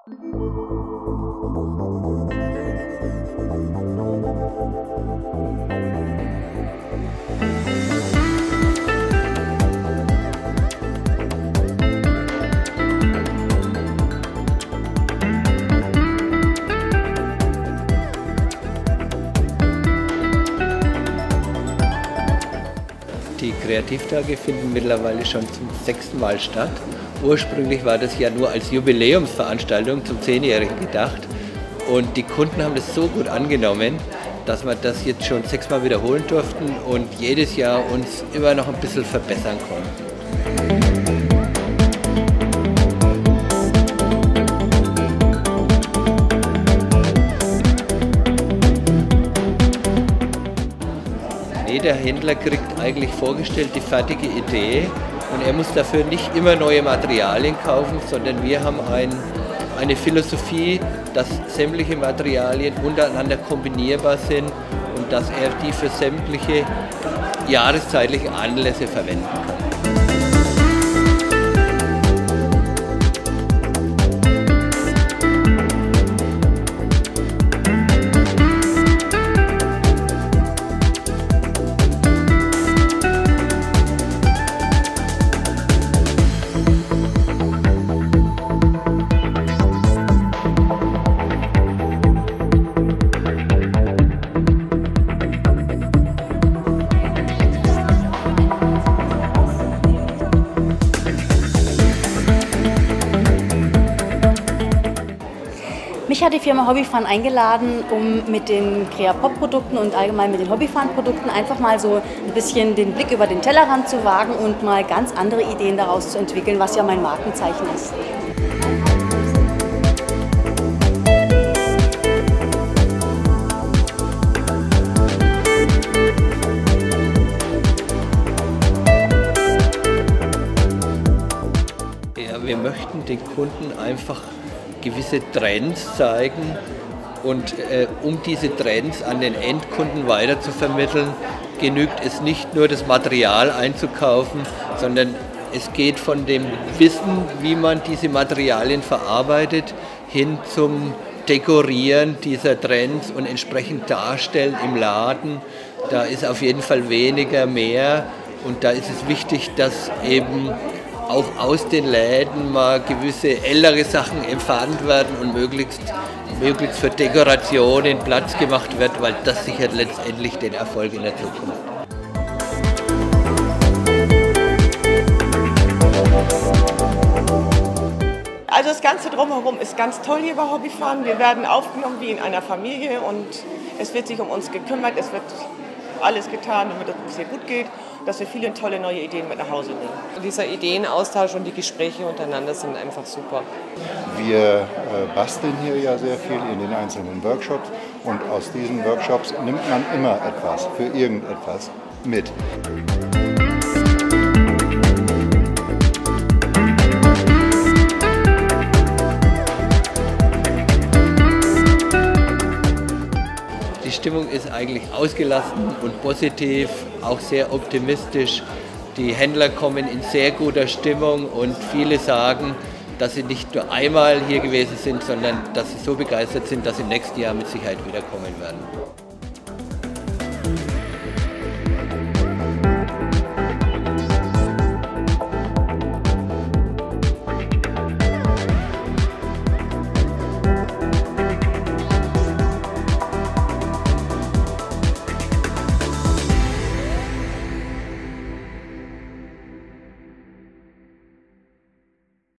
Die Kreativtage finden mittlerweile schon zum 6. Mal statt. Ursprünglich war das ja nur als Jubiläumsveranstaltung zum 10-Jährigen gedacht. Und die Kunden haben das so gut angenommen, dass wir das jetzt schon 6 Mal wiederholen durften und jedes Jahr uns immer noch ein bisschen verbessern konnten. Jeder Händler kriegt eigentlich vorgestellt die fertige Idee und er muss dafür nicht immer neue Materialien kaufen, sondern wir haben eine Philosophie, dass sämtliche Materialien untereinander kombinierbar sind und dass er die für sämtliche jahreszeitliche Anlässe verwenden kann. Mich hat die Firma Hobbyfahren eingeladen, um mit den Creapop-Produkten und allgemein mit den Hobbyfahren-Produkten einfach mal so ein bisschen den Blick über den Tellerrand zu wagen und mal ganz andere Ideen daraus zu entwickeln, was ja mein Markenzeichen ist. Ja, wir möchten den Kunden einfach gewisse Trends zeigen und um diese Trends an den Endkunden weiter zu vermitteln, genügt es nicht nur das Material einzukaufen, sondern es geht von dem Wissen, wie man diese Materialien verarbeitet, hin zum Dekorieren dieser Trends und entsprechend darstellen im Laden. Da ist auf jeden Fall weniger mehr und da ist es wichtig, dass eben auch aus den Läden mal gewisse ältere Sachen entfernt werden und möglichst für Dekorationen Platz gemacht wird, weil das sichert letztendlich den Erfolg in der Zukunft. Also das Ganze drumherum ist ganz toll hier bei Hobbyfahren. Wir werden aufgenommen wie in einer Familie und es wird sich um uns gekümmert, es wird alles getan, damit es uns hier gut geht, dass wir viele tolle neue Ideen mit nach Hause nehmen. Und dieser Ideenaustausch und die Gespräche untereinander sind einfach super. Wir basteln hier ja sehr viel in den einzelnen Workshops und aus diesen Workshops nimmt man immer etwas für irgendetwas mit. Die Stimmung ist eigentlich ausgelassen und positiv, auch sehr optimistisch. Die Händler kommen in sehr guter Stimmung und viele sagen, dass sie nicht nur einmal hier gewesen sind, sondern dass sie so begeistert sind, dass sie im nächsten Jahr mit Sicherheit wiederkommen werden.